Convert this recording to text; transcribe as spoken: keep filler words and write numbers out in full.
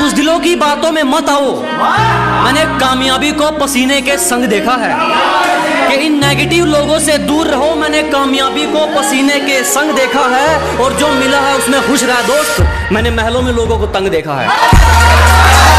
बुज़दिलों की बातों में मत आओ। मैंने कामयाबी को पसीने के संग देखा है कि इन नेगेटिव लोगों से दूर रहो। मैंने कामयाबी को पसीने के संग देखा है और जो मिला है उसमें खुश रहा दोस्त। मैंने महलों में लोगों को तंग देखा है।